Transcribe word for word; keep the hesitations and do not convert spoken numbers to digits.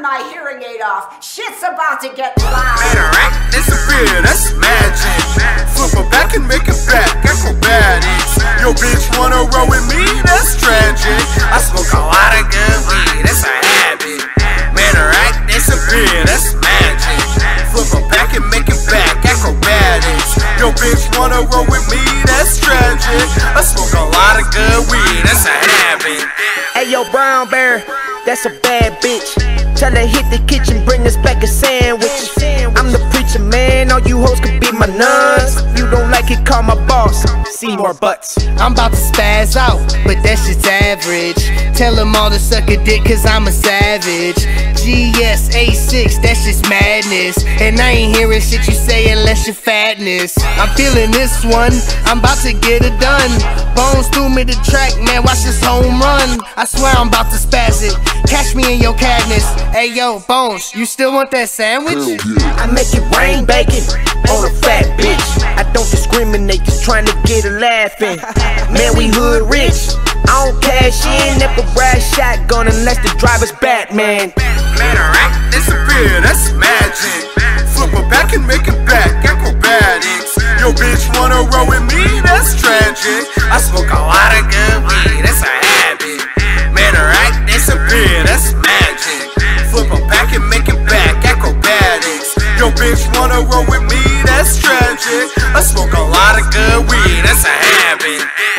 my hearing aid off. Shit's about to get loud. Interact, disappear, that's magic. Flip her back and make it back, acrobatics. Yo bitch wanna roll with me, that's tragic. I smoke a lot of good weed, that's a habit. Interact, disappear, that's magic. Flip her back and make it back, acrobatics. Yo bitch wanna roll with me, that's tragic. I smoke a lot of good weed, that's a habit. Hey yo, brown bear, that's a bad bitch. Tell her hit the kitchen, bring us back a sandwich. I'm the preacher man, all you hoes could be my nuns. You don't like it, call my boss, see more butts. I'm about to spaz out, but that's just average. Tell them all to suck a dick cause I'm a savage. G S A six, that's just madness. And I ain't hearing shit you say unless you're fatness. I'm feeling this one, I'm about to get it done. Bones threw me the track, man, watch this home run. I swear I'm about to spaz it, catch me in your cabinets. Hey yo, Bones, you still want that sandwich? I make it rain bacon on a fat bitch. I don't discriminate, just trying to get her laughing. Man, we hood rich, I don't cash in, never ride shotgun unless the driver's Batman. Interact, disappear, that's magic. Flip her back and make it back, acrobatics. Yo bitch wanna roll with me, that's tragic. I smoke a lot of good weed, that's a habit. Interact, disappear, that's magic. Flip her back and make it back, acrobatics. Yo bitch wanna roll with me, that's tragic. I smoke a lot of good weed, that's a habit.